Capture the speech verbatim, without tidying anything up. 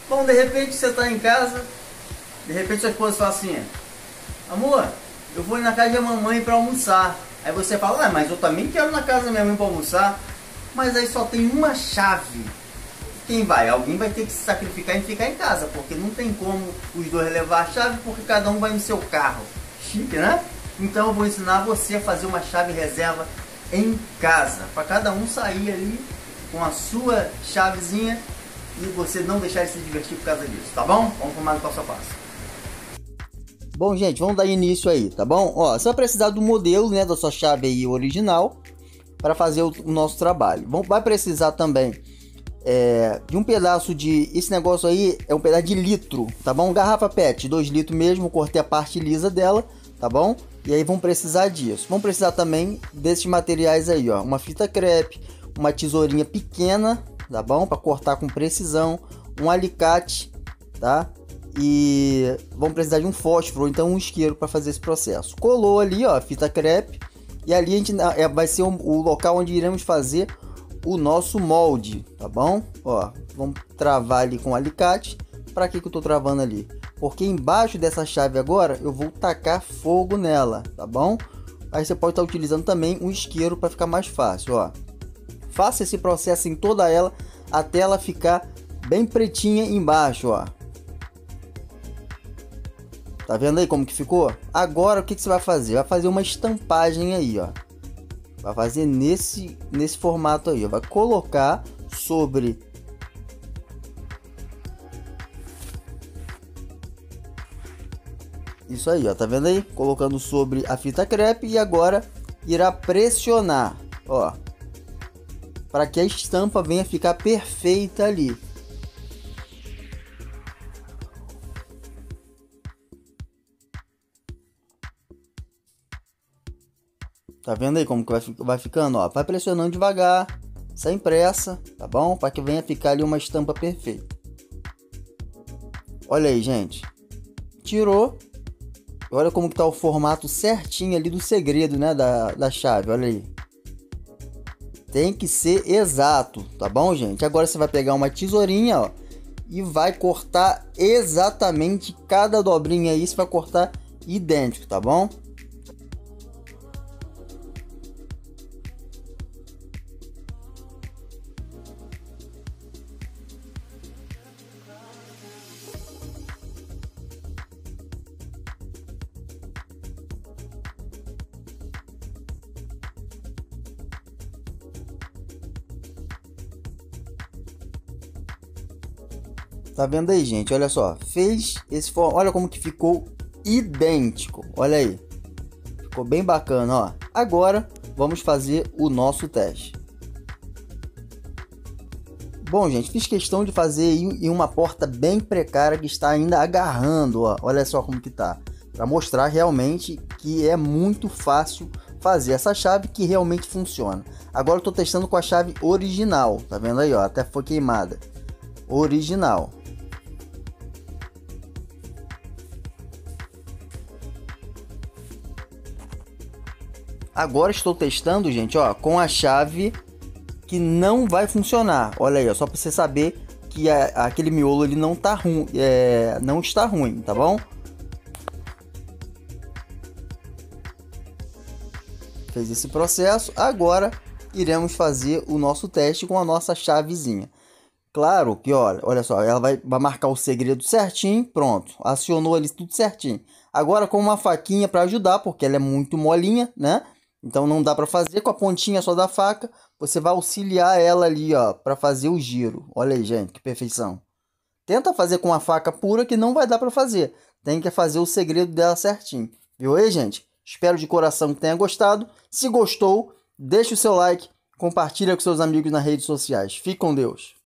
Bom, de repente você tá em casa, de repente sua esposa fala assim: amor, eu vou ir na casa da mamãe para almoçar. Aí você fala: ah, mas eu também quero ir na casa da minha mãe para almoçar. Mas aí só tem uma chave. Quem vai? Alguém vai ter que se sacrificar e ficar em casa, porque não tem como os dois levar a chave, porque cada um vai no seu carro. Chique, né? Então eu vou ensinar você a fazer uma chave reserva em casa, para cada um sair ali com a sua chavezinha e você não deixar de se divertir por causa disso, tá bom? Vamos para mais um passo a passo. Bom, gente, vamos dar início aí, tá bom? Ó, você vai precisar do modelo, né, da sua chave aí original para fazer o, o nosso trabalho. Vamos, vai precisar também é, de um pedaço de... Esse negócio aí é um pedaço de litro, tá bom? Garrafa pet, dois litros mesmo, cortei a parte lisa dela, tá bom? E aí vão precisar disso. Vão precisar também desses materiais aí, ó. Uma fita crepe, uma tesourinha pequena, tá bom? Para cortar com precisão, um alicate, tá? E vão precisar de um fósforo, ou então um isqueiro para fazer esse processo. Colou ali, ó, fita crepe. E ali a gente é, vai ser o, o local onde iremos fazer o nosso molde, tá bom? Ó, vamos travar ali com o alicate. Para que que eu tô travando ali? Porque embaixo dessa chave agora eu vou tacar fogo nela, tá bom? Aí você pode estar utilizando também um isqueiro para ficar mais fácil, ó. Faça esse processo em toda ela até ela ficar bem pretinha embaixo, ó. Tá vendo aí como que ficou? Agora o que que você vai fazer? Vai fazer uma estampagem aí, ó. Vai fazer nesse nesse formato aí, ó. Vai colocar sobre isso aí, ó, tá vendo aí? Colocando sobre a fita crepe e agora irá pressionar, ó, para que a estampa venha ficar perfeita ali. Tá vendo aí como que vai, vai ficando, ó? Vai pressionando devagar, sem pressa, tá bom? Para que venha ficar ali uma estampa perfeita. Olha aí, gente. Tirou. Olha como que tá o formato certinho ali do segredo, né, da, da chave, olha aí. Tem que ser exato, tá bom, gente? Agora você vai pegar uma tesourinha, ó, e vai cortar exatamente cada dobrinha aí, você vai cortar idêntico, tá bom? Tá vendo aí, gente? Olha só, fez esse formato, olha como que ficou idêntico. Olha aí, ficou bem bacana, ó. Agora vamos fazer o nosso teste. Bom, gente, fiz questão de fazer em uma porta bem precária que está ainda agarrando, ó. Olha só como que tá, para mostrar realmente que é muito fácil fazer essa chave, que realmente funciona. Agora eu tô testando com a chave original, tá vendo aí, ó? Até foi queimada. Original. Agora estou testando, gente, ó, com a chave que não vai funcionar. Olha aí, ó, só para você saber que a, aquele miolo ele não tá ruim, é, não está ruim, tá bom? Fez esse processo. Agora iremos fazer o nosso teste com a nossa chavezinha. Claro que, olha, olha só, ela vai, vai marcar o segredo certinho, pronto, acionou ali tudo certinho. Agora com uma faquinha para ajudar, porque ela é muito molinha, né? Então não dá para fazer com a pontinha só da faca, você vai auxiliar ela ali, ó, para fazer o giro. Olha aí, gente, que perfeição. Tenta fazer com a faca pura que não vai dar para fazer. Tem que fazer o segredo dela certinho. Viu aí, gente? Espero de coração que tenha gostado. Se gostou, deixa o seu like, compartilha com seus amigos nas redes sociais. Fique com Deus.